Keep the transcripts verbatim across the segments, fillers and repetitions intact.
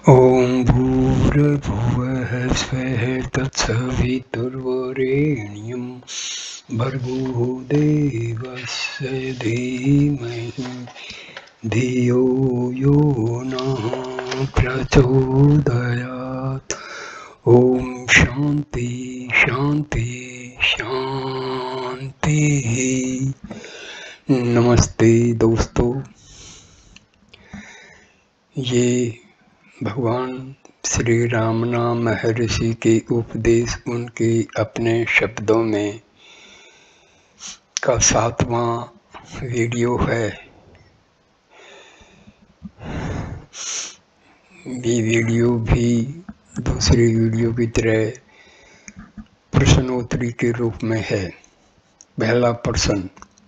ॐ भूर्भुवः स्वः तत्सवितुर्वरेण्यं भर्गो देवस्य धीमहि धियो यो नः प्रचोदयात्। ॐ शान्ति शान्ति शान्तिः। नमस्ते दोस्तों, ये भगवान श्री रामनाम महर्षि के उपदेश उनके अपने शब्दों में का सातवां वीडियो है। ये वीडियो भी दूसरी वीडियो की तरह प्रश्नोत्तरी के रूप में है। पहला प्रश्न,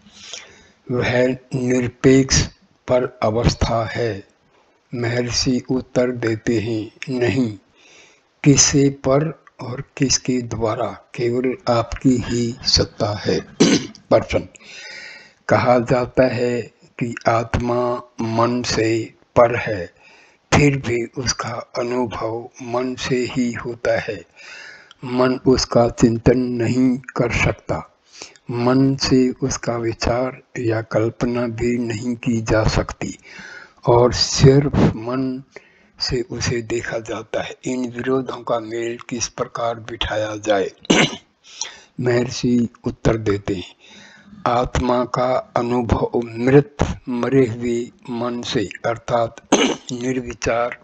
वह निरपेक्ष पर अवस्था है? महर्षि उत्तर देते हैं, नहीं, किसे पर और किसके द्वारा, केवल आपकी ही सत्ता है। प्रश्न, कहा जाता है कि आत्मा मन से पर है, फिर भी उसका अनुभव मन से ही होता है। मन उसका चिंतन नहीं कर सकता, मन से उसका विचार या कल्पना भी नहीं की जा सकती, और सिर्फ मन से उसे देखा जाता है। इन विरोधों का मेल किस प्रकार बिठाया जाए? महर्षि उत्तर देते हैं, आत्मा का अनुभव मृत मरे हुए मन से अर्थात निर्विचार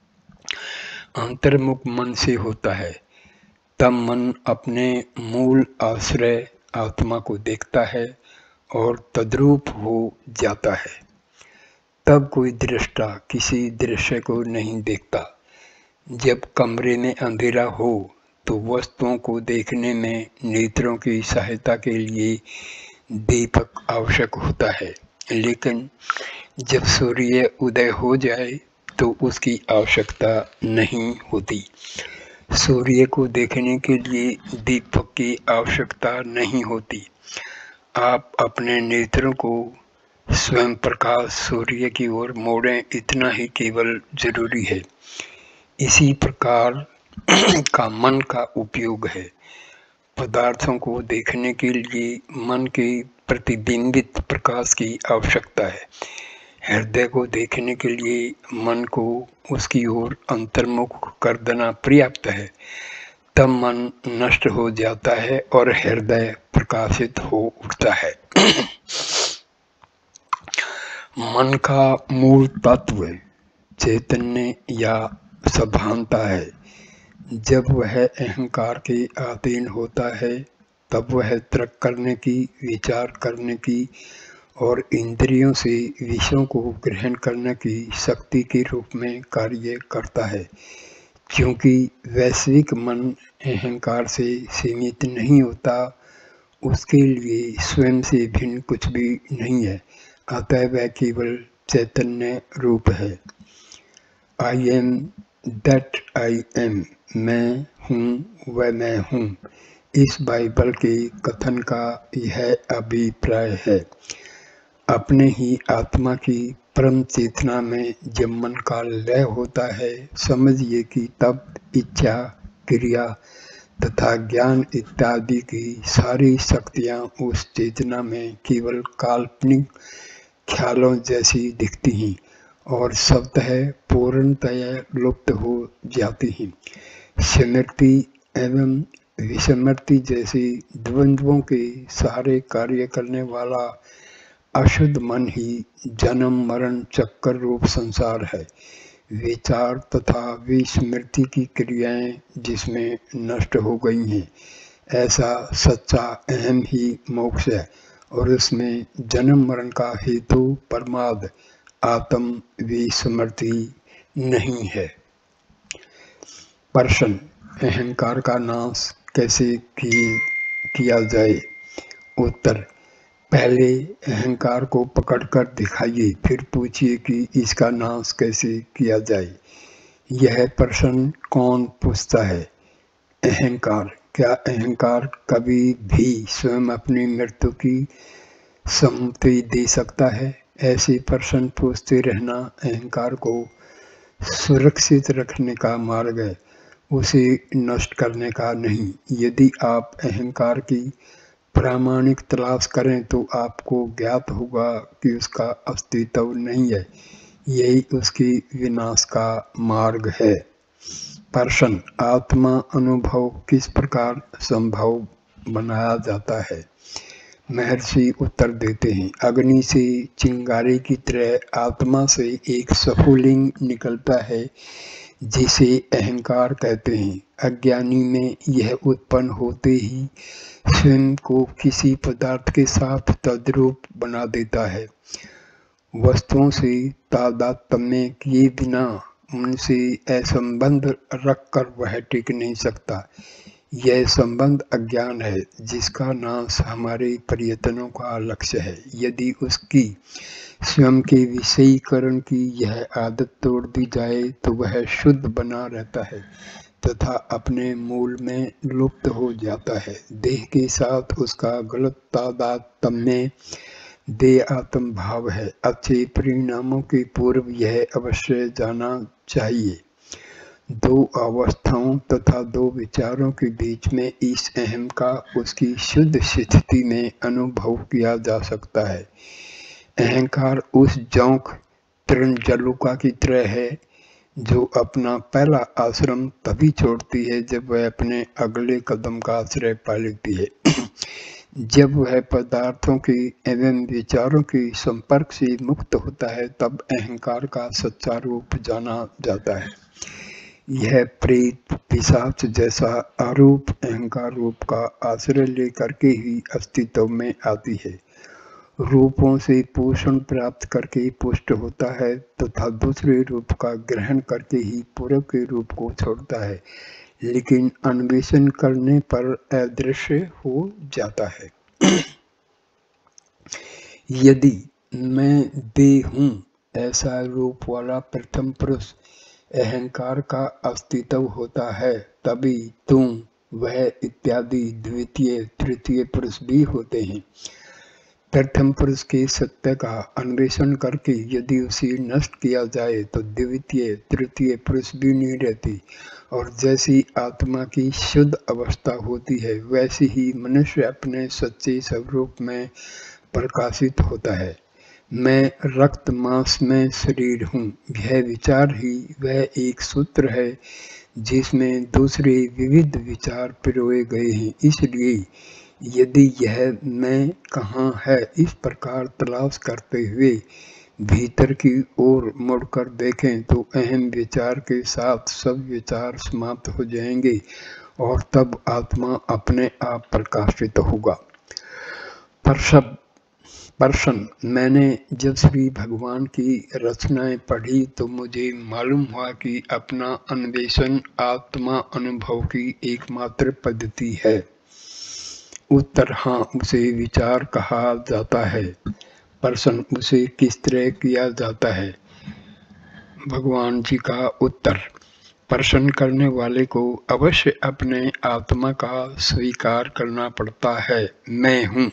अंतर्मुख मन से होता है। तब मन अपने मूल आश्रय आत्मा को देखता है और तद्रूप हो जाता है। तब कोई दृष्टा किसी दृश्य को नहीं देखता। जब कमरे में अंधेरा हो तो वस्तुओं को देखने में नेत्रों की सहायता के लिए दीपक आवश्यक होता है, लेकिन जब सूर्य उदय हो जाए तो उसकी आवश्यकता नहीं होती। सूर्य को देखने के लिए दीपक की आवश्यकता नहीं होती। आप अपने नेत्रों को स्वयं प्रकाश सूर्य की ओर मोड़ें, इतना ही केवल जरूरी है। इसी प्रकार का मन का उपयोग है। पदार्थों को देखने के लिए मन के प्रतिबिंबित प्रकाश की आवश्यकता है। हृदय को देखने के लिए मन को उसकी ओर अंतर्मुख कर देना पर्याप्त है। तब मन नष्ट हो जाता है और हृदय प्रकाशित हो उठता है। मन का मूल तत्व चैतन्य या सभानता है। जब वह अहंकार के अधीन होता है तब वह तर्क करने की, विचार करने की और इंद्रियों से विषयों को ग्रहण करने की शक्ति के रूप में कार्य करता है। क्योंकि वैश्विक मन अहंकार से सीमित नहीं होता, उसके लिए स्वयं से भिन्न कुछ भी नहीं है, अतः वह केवल चैतन्य रूप है। I am that I am, मैं हूँ वह मैं हूँ, इस बाइबल के कथन का यह अभिप्राय है। अपने ही आत्मा की परम चेतना में जब मन का लय होता है, समझिए कि तब इच्छा, क्रिया तथा ज्ञान इत्यादि की सारी शक्तियाँ उस चेतना में केवल काल्पनिक ख्यालों जैसी दिखती हैं और स्वतः पूर्णतया लुप्त हो जाती हैं। स्मृति एवं विस्मृति जैसी द्वंद्वों के सहारे कार्य करने वाला अशुद्ध मन ही जन्म मरण चक्कर रूप संसार है। विचार तथा विस्मृति की क्रियाएं जिसमें नष्ट हो गई हैं, ऐसा सच्चा अहम ही मोक्ष है, और उसमें जन्म मरण का हेतु परमाद आत्म विस्मृति नहीं है। प्रश्न, अहंकार का नाश कैसे किया जाए? उत्तर, पहले अहंकार को पकड़कर दिखाइए, फिर पूछिए कि इसका नाश कैसे किया जाए। यह प्रश्न कौन पूछता है? अहंकार। क्या अहंकार कभी भी स्वयं अपनी मृत्यु की सम्मति दे सकता है? ऐसे प्रश्न पूछते रहना अहंकार को सुरक्षित रखने का मार्ग है, उसे नष्ट करने का नहीं। यदि आप अहंकार की प्रामाणिक तलाश करें तो आपको ज्ञात होगा कि उसका अस्तित्व नहीं है, यही उसकी विनाश का मार्ग है। प्रश्न, आत्मा अनुभव किस प्रकार संभव बनाया जाता है? महर्षि उत्तर देते हैं, अग्नि से चिंगारी की तरह आत्मा से एक स्फुलिंग निकलता है जिसे अहंकार कहते हैं। अज्ञानी में यह उत्पन्न होते ही स्वयं को किसी पदार्थ के साथ तद्रूप बना देता है। वस्तुओं से तादात्म्य किए बिना उनसे असंबंध रखकर वह टिक नहीं सकता। यह संबंध अज्ञान है जिसका नाश हमारे प्रयत्नों का लक्ष्य है। यदि उसकी स्वयं के विषयीकरण की यह आदत तोड़ दी जाए तो वह शुद्ध बना रहता है तथा अपने मूल में लुप्त हो जाता है। देह के साथ उसका गलत तादात्म्य देह आत्म भाव है। अच्छे परिणामों के पूर्व यह अवश्य जाना चाहिए। दो अवस्थाओं तथा दो विचारों के बीच में इस अहम का उसकी शुद्ध स्थिति में अनुभव किया जा सकता है। अहंकार उस जोंक तृणजलुका की तरह है जो अपना पहला आश्रम तभी छोड़ती है जब वह अपने अगले कदम का आश्रय पा लेती है। जब वह पदार्थों के एवं विचारों के संपर्क से मुक्त होता है तब अहंकार का सच्चा रूप जाना जाता है। यह प्रेत पिशाच जैसा आरूप अहंकार रूप का आश्रय लेकर के ही अस्तित्व में आती है। रूपों से पोषण प्राप्त करके पुष्ट होता है तथा दूसरे रूप का ग्रहण करके ही पूर्व के रूप को छोड़ता है, लेकिन अन्वेषण करने पर अदृश्य हो जाता है। यदि मैं देह हूँ ऐसा रूप वाला प्रथम पुरुष अहंकार का अस्तित्व होता है, तभी तुम वह इत्यादि द्वितीय तृतीय पुरुष भी होते हैं। प्रथम पुरुष के सत्य का अन्वेषण करके यदि उसे नष्ट किया जाए तो द्वितीय तृतीय पुरुष भी नहीं रहती, और जैसी आत्मा की शुद्ध अवस्था होती है वैसे ही मनुष्य अपने सच्चे स्वरूप में प्रकाशित होता है। मैं रक्त मांस में शरीर हूँ, यह विचार ही वह एक सूत्र है जिसमें दूसरे विविध विचार पिरोए गए हैं। इसलिए यदि यह मैं कहाँ है इस प्रकार तलाश करते हुए भीतर की ओर मुड़कर देखें तो अहम विचार के साथ सब विचार समाप्त हो जाएंगे और तब आत्मा अपने आप प्रकाशित होगा। प्रश्न प्रश्न मैंने जब श्री भगवान की रचनाएं पढ़ी तो मुझे मालूम हुआ कि अपना अन्वेषण आत्मा अनुभव की एकमात्र पद्धति है। उत्तर, हाँ, उसे विचार कहा जाता है। प्रश्न, उसे किस तरह किया जाता है? भगवान जी का उत्तर, प्रश्न करने वाले को अवश्य अपने आत्मा का स्वीकार करना पड़ता है। मैं हूँ,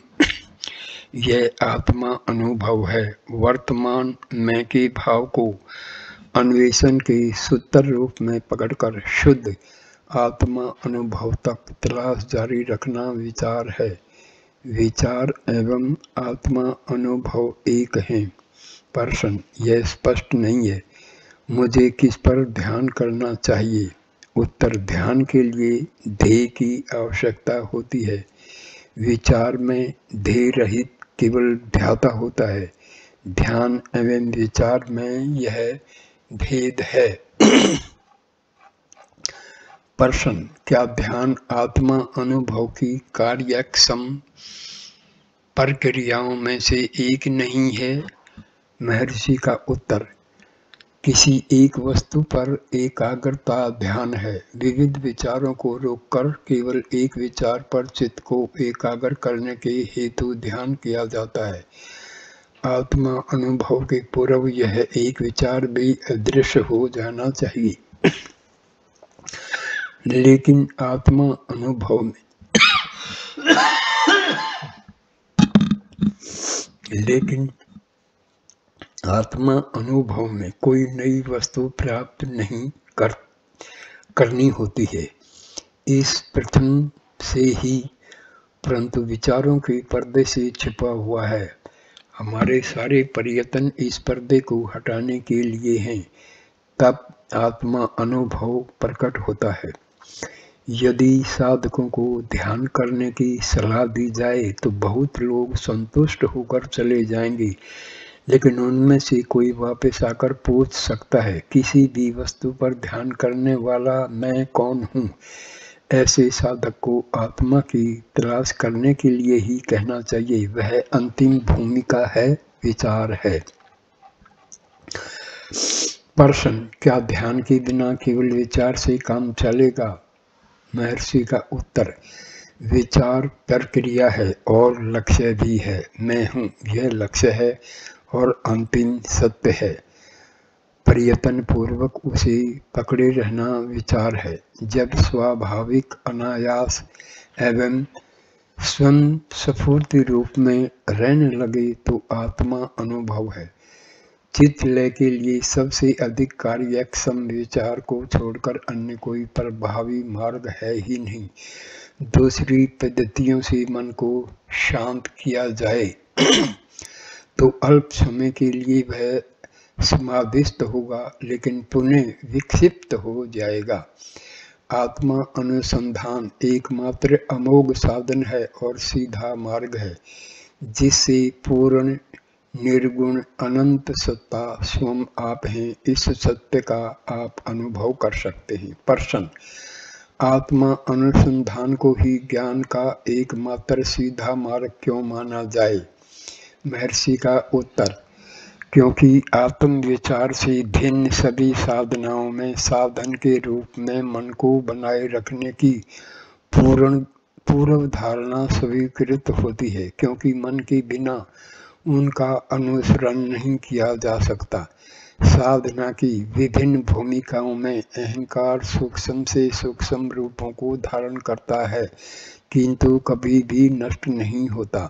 यह आत्मा अनुभव है। वर्तमान मैं के भाव को अन्वेषण के सूत्र रूप में पकड़कर शुद्ध आत्मा अनुभव तक तलाश जारी रखना विचार है। विचार एवं आत्मा अनुभव एक हैं। प्रश्न, यह स्पष्ट नहीं है, मुझे किस पर ध्यान करना चाहिए? उत्तर, ध्यान के लिए ध्येय की आवश्यकता होती है। विचार में ध्येय रहित केवल ध्याता होता है। ध्यान एवं विचार में यह भेद है। प्रश्न, क्या ध्यान आत्मा अनुभव की कार्यक्षम प्रक्रियाओं में से एक नहीं है? महर्षि का उत्तर, किसी एक वस्तु पर एकाग्रता ध्यान है। विविध विचारों को रोककर केवल एक विचार पर चित्त को एकाग्र करने के हेतु ध्यान किया जाता है। आत्मा अनुभव के पूर्व यह एक विचार भी अदृश्य हो जाना चाहिए, लेकिन आत्मा अनुभव में लेकिन आत्मा अनुभव में कोई नई वस्तु प्राप्त नहीं कर करनी होती है, इस प्रथम से ही, परंतु विचारों के पर्दे से छिपा हुआ है। हमारे सारे प्रयत्न इस पर्दे को हटाने के लिए हैं, तब आत्मा अनुभव प्रकट होता है। यदि साधकों को ध्यान करने की सलाह दी जाए तो बहुत लोग संतुष्ट होकर चले जाएंगे, लेकिन उनमें से कोई वापस आकर पूछ सकता है, किसी भी वस्तु पर ध्यान करने वाला मैं कौन हूँ? ऐसे साधक को आत्मा की तलाश करने के लिए ही कहना चाहिए, वह अंतिम भूमिका है, विचार है। प्रश्न, क्या ध्यान के बिना केवल विचार से काम चलेगा? महर्षि का उत्तर, विचार प्रक्रिया है और लक्ष्य भी है। मैं हूँ, यह लक्ष्य है और अंतिम सत्य है। प्रयत्न पूर्वक उसे पकड़े रहना विचार है। जब स्वाभाविक, अनायास एवं स्वयं स्फूर्ति रूप में रहने लगे तो आत्मा अनुभव है। चित्त लय के लिए सबसे अधिक कार्यक्षम विचार को छोड़कर अन्य कोई प्रभावी मार्ग है ही नहीं। दूसरी पद्धतियों से मन को शांत किया जाए तो अल्प समय के लिए वह समाधिस्थ होगा, लेकिन पुनः विक्षिप्त हो जाएगा। आत्मा अनुसंधान एकमात्र अमोघ साधन है और सीधा मार्ग है, जिससे पूर्ण निर्गुण अनंत सत्ता स्वयं आप हैं, इस सत्य का आप अनुभव कर सकते हैं। प्रश्न, आत्मा अनुसंधान को ही ज्ञान का एकमात्र सीधा मार्ग क्यों माना जाए? महर्षि का उत्तर, क्योंकि आत्म विचार से भिन्न सभी साधनाओं में साधन के रूप में मन को बनाए रखने की पूर्ण पूर्व धारणा स्वीकृत होती है, क्योंकि मन के बिना उनका अनुसरण नहीं किया जा सकता। साधना की विभिन्न भूमिकाओं में अहंकार सूक्ष्म से सूक्ष्म रूपों को धारण करता है, किंतु कभी भी नष्ट नहीं होता।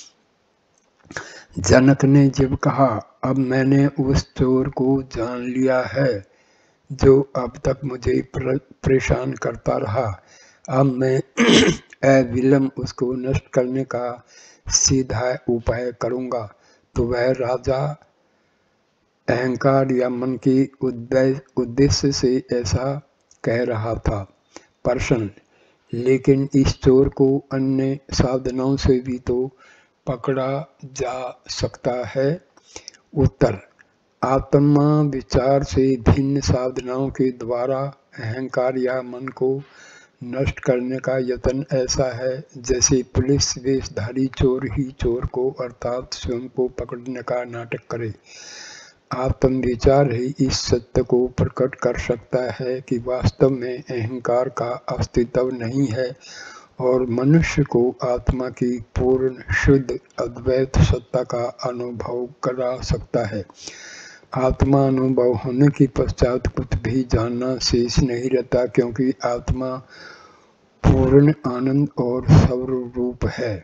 जनक ने जब कहा, अब मैंने उस चोर को जान लिया है जो अब तक मुझे परेशान करता रहा, अब मैं अविलंब उसको नष्ट करने का सीधा उपाय करूंगा, तो वह राजा अहंकार या मन के उद्देश्य से ऐसा कह रहा था। प्रश्न, लेकिन इस चोर को अन्य साधनों से भी तो पकड़ा जा सकता है। उत्तर, आत्मा विचार से भिन्न साधनाओं के द्वारा अहंकार या मन को नष्ट करने का यत्न ऐसा है जैसे पुलिस वेशधारी चोर ही चोर को अर्थात स्वयं को पकड़ने का नाटक करे। आत्म विचार ही इस सत्य को प्रकट कर सकता है कि वास्तव में अहंकार का अस्तित्व नहीं है और मनुष्य को आत्मा की पूर्ण शुद्ध अद्वैत सत्ता का अनुभव करा सकता है। आत्मा अनुभव होने के पश्चात कुछ भी जानना शेष नहीं रहता, क्योंकि आत्मा पूर्ण आनंद और सर्वरूप है।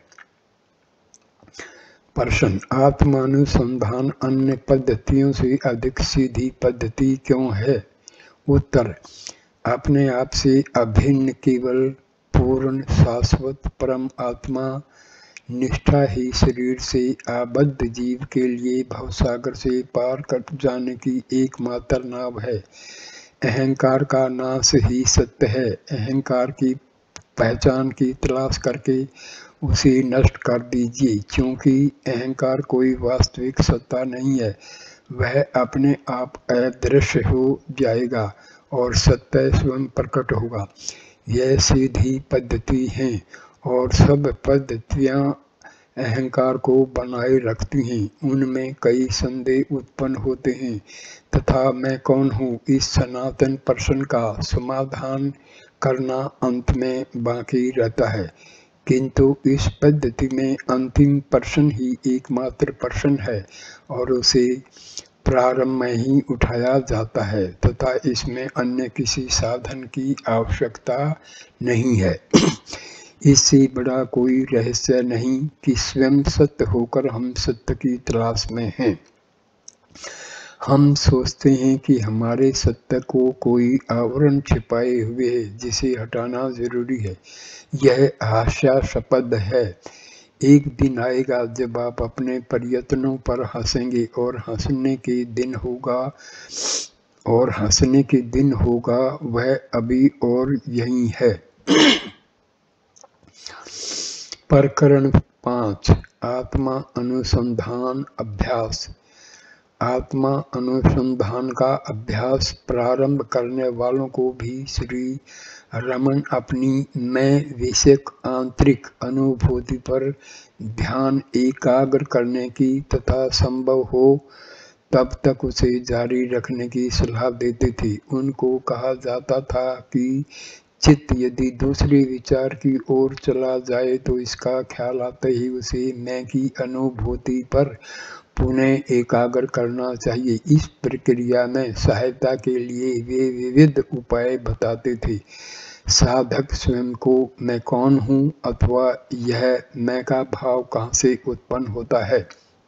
प्रश्न, आत्मानुसंधान अन्य पद्धतियों से अधिक सीधी पद्धति क्यों है? उत्तर, अपने आप से अभिन्न केवल पूर्ण शाश्वत परम आत्मा निष्ठा ही शरीर से आबद्ध जीव के लिए भवसागर से पार कर जाने की एकमात्र नाव है। अहंकार का नाश ही सत्य है। अहंकार की पहचान की तलाश करके उसे नष्ट कर दीजिए, क्योंकि अहंकार कोई वास्तविक सत्ता नहीं है। वह अपने आप अदृश्य हो जाएगा और सत्य स्वयं प्रकट होगा। यह सीधी पद्धति है और सब पद्धतियाँ अहंकार को बनाए रखती हैं। उनमें कई संदेह उत्पन्न होते हैं तथा मैं कौन हूँ इस सनातन प्रश्न का समाधान करना अंत में बाकी रहता है, किंतु इस पद्धति में अंतिम प्रश्न ही एकमात्र प्रश्न है और उसे प्रारंभ में ही उठाया जाता है तथा इसमें अन्य किसी साधन की आवश्यकता नहीं है। इससे बड़ा कोई रहस्य नहीं कि स्वयं सत्य होकर हम सत्य की तलाश में हैं। हम सोचते हैं कि हमारे सत्य को कोई आवरण छिपाए हुए है जिसे हटाना जरूरी है। यह हास्यास्पद है। एक दिन आएगा जब आप अपने प्रयत्नों पर हंसेंगे और हंसने के दिन होगा और हंसने के दिन होगा वह अभी और यही है। प्रकरण पाँच आत्मा अनुसंधान अभ्यास। आत्मा अनुसंधान का अभ्यास प्रारंभ करने वालों को भी श्री रमन अपनी मैं विषयक आंतरिक अनुभूति पर ध्यान एकाग्र करने की तथा संभव हो तब तक उसे जारी रखने की सलाह देते थे। उनको कहा जाता था कि चित्त यदि दूसरे विचार की ओर चला जाए तो इसका ख्याल आते ही उसे मैं की अनुभूति पर पुनः एकाग्र करना चाहिए। इस प्रक्रिया में सहायता के लिए वे विविध उपाय बताते थे। साधक स्वयं को मैं कौन हूँ अथवा यह मैं का भाव कहाँ से उत्पन्न होता है,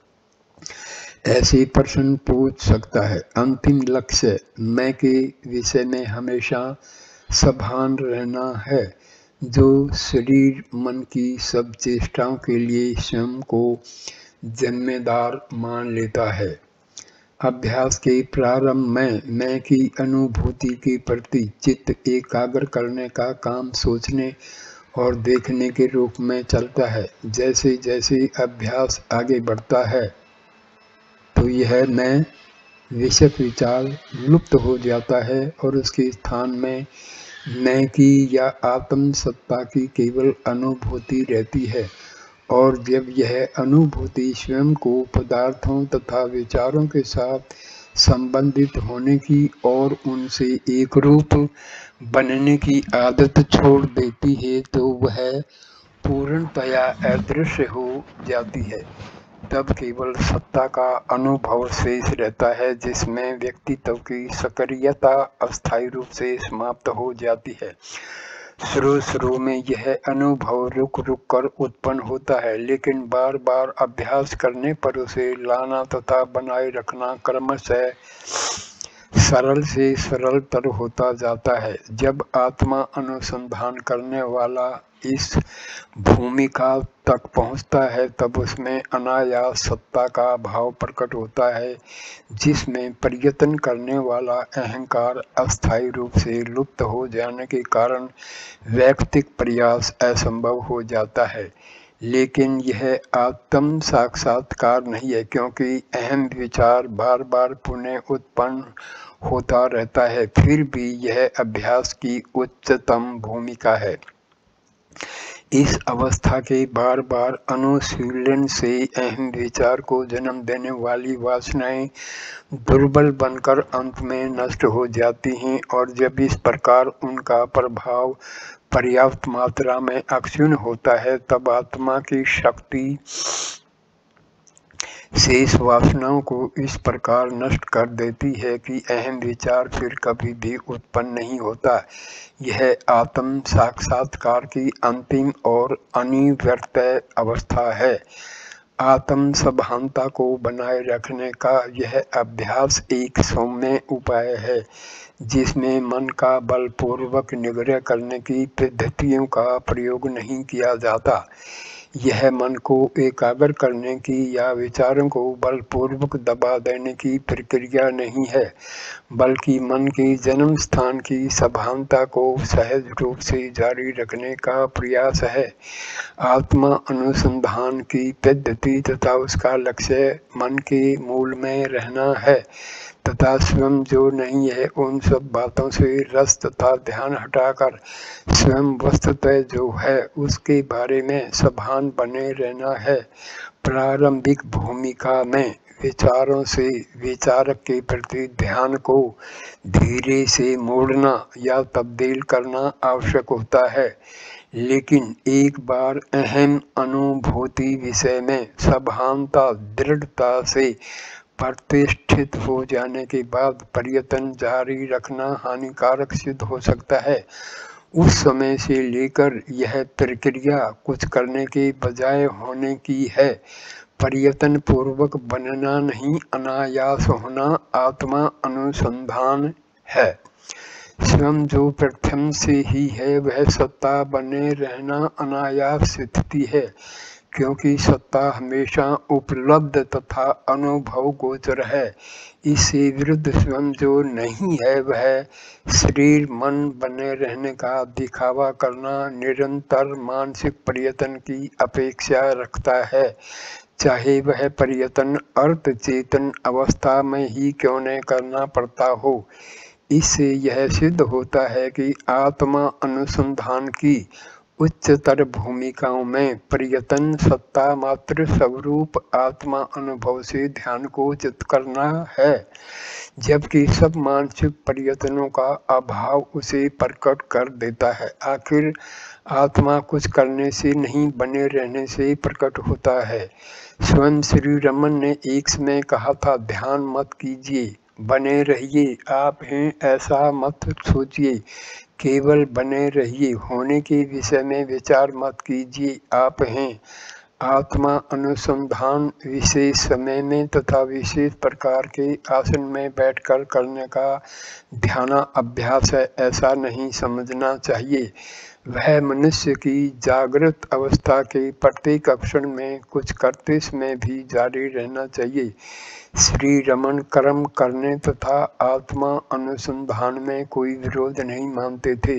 ऐसे प्रश्न पूछ सकता है। अंतिम लक्ष्य मैं के विषय में हमेशा सावधान रहना है, जो शरीर मन की सब चेष्टाओं के लिए स्वयं को जिम्मेदार मान लेता है। अभ्यास के प्रारंभ में मैं की अनुभूति के प्रति चित्त एकाग्र करने का काम सोचने और देखने के रूप में चलता है। जैसे जैसे अभ्यास आगे बढ़ता है तो यह मैं विषयक विचार लुप्त हो जाता है और उसके स्थान में मैं की या आत्म सत्ता की केवल अनुभूति रहती है। और जब यह अनुभूति स्वयं को पदार्थों तथा विचारों के साथ संबंधित होने की और उनसे एक रूप बनने की आदत छोड़ देती है तो वह पूर्णतया अदृश्य हो जाती है। तब केवल सत्ता का अनुभव शेष रहता है, जिसमें व्यक्तित्व की सक्रियता अस्थायी रूप से समाप्त हो जाती है। शुरू शुरू में यह अनुभव रुक रुक कर उत्पन्न होता है, लेकिन बार बार अभ्यास करने पर उसे लाना तथा बनाए रखना क्रमशः सरल से सरलतर होता जाता है। जब आत्मा अनुसंधान करने वाला इस भूमिका तक पहुंचता है तब उसमें अनायास सत्ता का भाव प्रकट होता है, जिसमें प्रयत्न करने वाला अहंकार अस्थायी रूप से लुप्त हो जाने के कारण वैयक्तिक प्रयास असंभव हो जाता है। लेकिन यह आत्म साक्षात्कार नहीं है, क्योंकि अहम विचार बार बार पुनः उत्पन्न होता रहता है। फिर भी यह अभ्यास की उच्चतम भूमिका है। इस अवस्था के बार बार अनुशीलन से अहम विचार को जन्म देने वाली वासनाएं दुर्बल बनकर अंत में नष्ट हो जाती हैं, और जब इस प्रकार उनका प्रभाव पर्याप्त मात्रा में अक्षुण्ण होता है तब आत्मा की शक्ति शेष वासनाओं को इस प्रकार नष्ट कर देती है कि अहम विचार फिर कभी भी उत्पन्न नहीं होता। यह आत्म साक्षात्कार की अंतिम और अनिवार्य अवस्था है। आत्म सभानता को बनाए रखने का यह अभ्यास एक सौम्य उपाय है, जिसमें मन का बलपूर्वक निग्रह करने की पद्धतियों का प्रयोग नहीं किया जाता। यह मन को एकाग्र करने की या विचारों को बलपूर्वक दबा देने की प्रक्रिया नहीं है, बल्कि मन के जन्म स्थान की सभानता को सहज रूप से जारी रखने का प्रयास है। आत्मा अनुसंधान की पद्धति तथा उसका लक्ष्य मन के मूल में रहना है तथा स्वयं जो नहीं है उन सब बातों से रस तथा ध्यान हटाकर स्वयं वस्तुतः जो है उसके बारे में सभान बने रहना है। प्रारंभिक भूमिका में विचारों से विचारक के प्रति ध्यान को धीरे से मोड़ना या तब्दील करना आवश्यक होता है, लेकिन एक बार अहम अनुभूति विषय में सभानता दृढ़ता से प्रतिष्ठित हो जाने के बाद प्रयत्न जारी रखना हानिकारक सिद्ध हो सकता है। उस समय से लेकर यह प्रक्रिया कुछ करने के बजाय होने की है। प्रयत्न पूर्वक बनना नहीं, अनायास होना आत्मा अनुसंधान है। स्वयं जो प्रथम से ही है वह सत्ता बने रहना अनायास स्थिति है, क्योंकि सत्ता हमेशा उपलब्ध तथा अनुभव गोचर है। इससे विरुद्ध स्वयं जो नहीं है वह शरीर मन बने रहने का दिखावा करना निरंतर मानसिक प्रयत्न की अपेक्षा रखता है, चाहे वह प्रयत्न अर्थ चेतन अवस्था में ही क्यों न करना पड़ता हो। इससे यह सिद्ध होता है कि आत्मा अनुसंधान की उच्चतर भूमिकाओं में प्रयत्न सत्ता मात्र स्वरूप आत्मा अनुभव से ध्यान को चित करना है, जबकि सब मानसिक प्रयत्नों का अभाव उसे प्रकट कर देता है। आखिर आत्मा कुछ करने से नहीं बने रहने से प्रकट होता है। स्वयं श्री रमन ने एक समय कहा था, ध्यान मत कीजिए, बने रहिए, आप हैं ऐसा मत सोचिए, केवल बने रहिए, होने के विषय में विचार मत कीजिए, आप हैं। आत्मा अनुसंधान विशेष समय में तथा विशेष प्रकार के आसन में बैठकर करने का ध्यान अभ्यास है, ऐसा नहीं समझना चाहिए। वह मनुष्य की जागृत अवस्था के प्रत्येक क्षण में कुछ करते समय भी जारी रहना चाहिए। श्री रमन कर्म करने तथा आत्मा अनुसंधान में कोई विरोध नहीं मानते थे।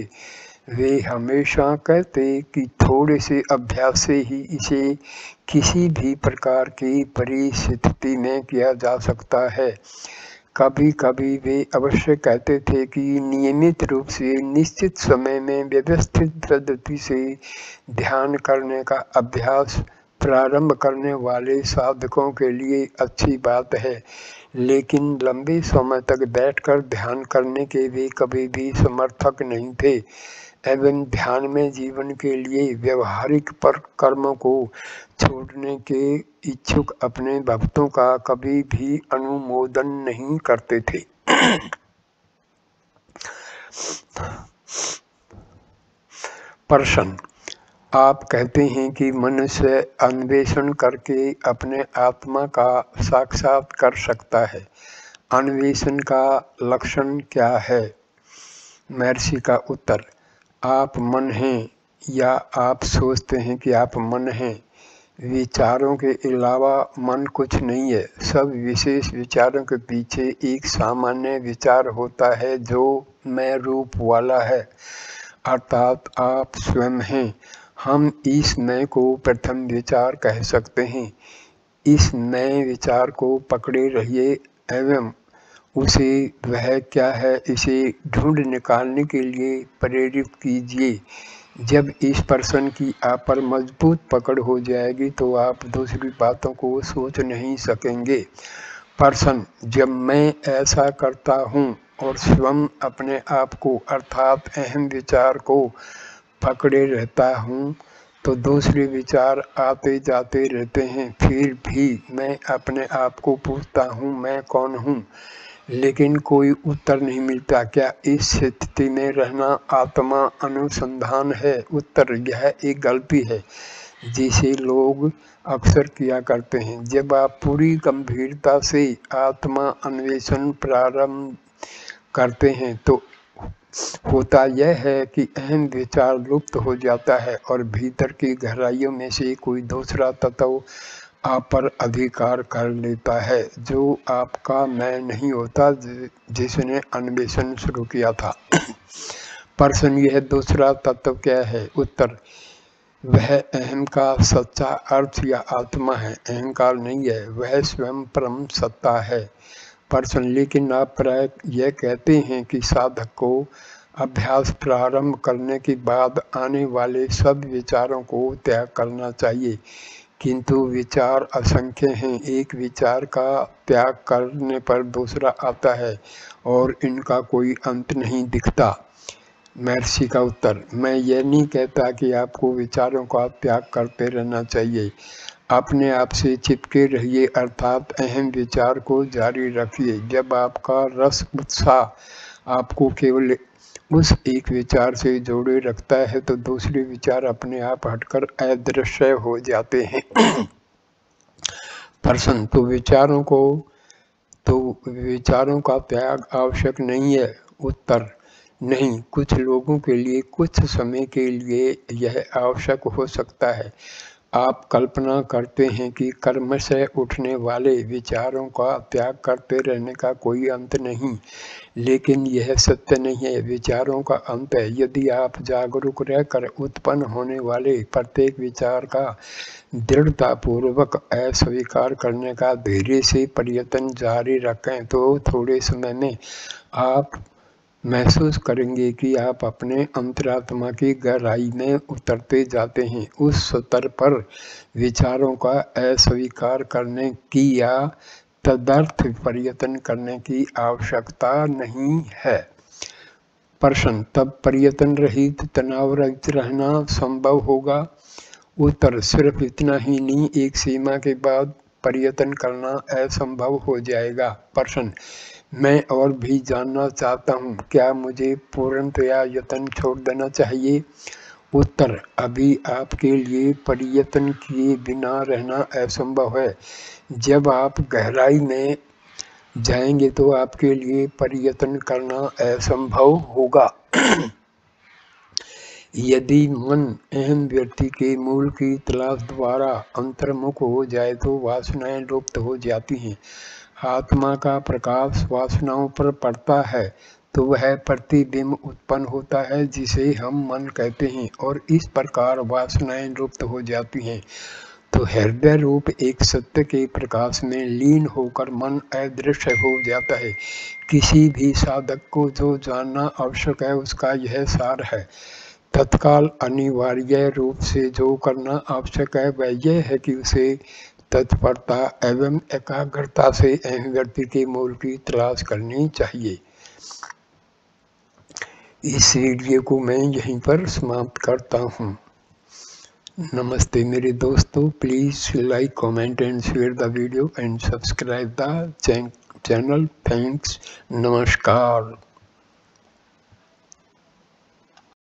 वे हमेशा कहते कि थोड़े से अभ्यास से ही इसे किसी भी प्रकार की परिस्थिति में किया जा सकता है। कभी कभी वे अवश्य कहते थे कि नियमित रूप से निश्चित समय में व्यवस्थित पद्धति से ध्यान करने का अभ्यास प्रारंभ करने वाले साधकों के लिए अच्छी बात है, लेकिन लंबे समय तक बैठकर ध्यान करने के वे कभी भी समर्थक नहीं थे एवं ध्यान में जीवन के लिए व्यवहारिक पर कर्मों को छोड़ने के इच्छुक अपने भक्तों का कभी भी अनुमोदन नहीं करते थे। प्रश्न, आप कहते हैं कि मनुष्य अन्वेषण करके अपने आत्मा का साक्षात कर सकता है। अन्वेषण का लक्षण क्या है? महर्षि का उत्तर, आप मन हैं या आप सोचते हैं कि आप मन हैं। विचारों के अलावा मन कुछ नहीं है। सब विशेष विचारों के पीछे एक सामान्य विचार होता है जो मैं रूप वाला है, अर्थात आप स्वयं हैं। हम इस मैं को प्रथम विचार कह सकते हैं। इस मैं विचार को पकड़े रहिए एवं उसे वह क्या है इसे ढूंढ निकालने के लिए प्रेरित कीजिए। जब इस प्रश्न की आप पर मजबूत पकड़ हो जाएगी तो आप दूसरी बातों को सोच नहीं सकेंगे। प्रश्न, जब मैं ऐसा करता हूँ और स्वयं अपने आप को अर्थात अहम विचार को पकड़े रहता हूँ तो दूसरे विचार आते जाते रहते हैं, फिर भी मैं अपने आप को पूछता हूँ मैं कौन हूँ, लेकिन कोई उत्तर नहीं मिलता। क्या इस स्थिति में रहना आत्मा अनुसंधान है? उत्तर, यह एक गलती है जिसे लोग अक्सर किया करते हैं। जब आप पूरी गंभीरता से आत्मा अन्वेषण प्रारंभ करते हैं तो होता यह है कि अहम विचार लुप्त हो जाता है और भीतर की गहराइयों में से कोई दूसरा तत्व आप पर अधिकार कर लेता है, जो आपका मैं नहीं होता जिसने अन्वेषण शुरू किया था। प्रश्न, यह दूसरा तत्व क्या है? उत्तर, वह अहम का सच्चा अर्थ या आत्मा है। अहंकार नहीं है, वह स्वयं परम सत्ता है। प्रश्न, लेकिन आप प्राय यह कहते हैं कि साधक को अभ्यास प्रारंभ करने के बाद आने वाले सब विचारों को त्याग करना चाहिए, किंतु विचार असंख्य हैं। एक विचार का त्याग करने पर दूसरा आता है और इनका कोई अंत नहीं दिखता। महर्षि का उत्तर, मैं यह नहीं कहता कि आपको विचारों का त्याग करते रहना चाहिए। अपने आप से चिपके रहिए, अर्थात अहम विचार को जारी रखिए। जब आपका रस उत्साह आपको केवल उस एक विचार से जोड़े रखता है तो दूसरे विचार अपने आप हटकर अदृश्य हो जाते हैं। प्रश्न, तो विचारों को तो विचारों का त्याग आवश्यक नहीं है। उत्तर, नहीं, कुछ लोगों के लिए कुछ समय के लिए यह आवश्यक हो सकता है। आप कल्पना करते हैं कि कर्म से उठने वाले विचारों का त्याग करते रहने का कोई अंत नहीं, लेकिन यह सत्य नहीं है। विचारों का अंत है। यदि आप जागरूक रहकर उत्पन्न होने वाले प्रत्येक विचार का दृढ़तापूर्वक अस्वीकार करने का धैर्य से प्रयत्न जारी रखें तो थोड़े समय में आप महसूस करेंगे कि आप अपने अंतरात्मा की गहराई में उतरते जाते हैं। उस स्तर पर विचारों का अस्वीकार करने की या तदर्थ प्रयत्न करने की आवश्यकता नहीं है। प्रश्न, तब प्रयत्न रहित तनाव रहित रहना संभव होगा? उत्तर, सिर्फ इतना ही नहीं, एक सीमा के बाद प्रयत्न करना असंभव हो जाएगा। प्रश्न, मैं और भी जानना चाहता हूँ, क्या मुझे पूर्णतया यत्न छोड़ देना चाहिए? उत्तर, अभी आपके लिए प्रयत्न किए बिना रहना असंभव है। जब आप गहराई में जाएंगे तो आपके लिए प्रयत्न करना असंभव होगा। यदि मन अहम व्यक्ति के मूल की तलाश द्वारा अंतर्मुख हो जाए तो वासनाएं लुप्त हो जाती हैं। आत्मा का प्रकाश वासनाओं पर पड़ता है तो वह प्रतिबिंब उत्पन्न होता है जिसे हम मन कहते हैं, और इस प्रकार वासनाएं लुप्त हो जाती हैं। तो हृदय रूप एक सत्य के प्रकाश में लीन होकर मन अदृश्य हो जाता है। किसी भी साधक को जो जानना आवश्यक है उसका यह सार है। तत्काल अनिवार्य रूप से जो करना आवश्यक है वह यह है कि उसे तत्परता एवं एकाग्रता से अहम व्यक्ति के मूल की तलाश करनी चाहिए। इस वीडियो को मैं यहीं पर समाप्त करता हूँ। नमस्ते मेरे दोस्तों, please like, comment and share the video and subscribe the channel. Thanks, नमस्कार।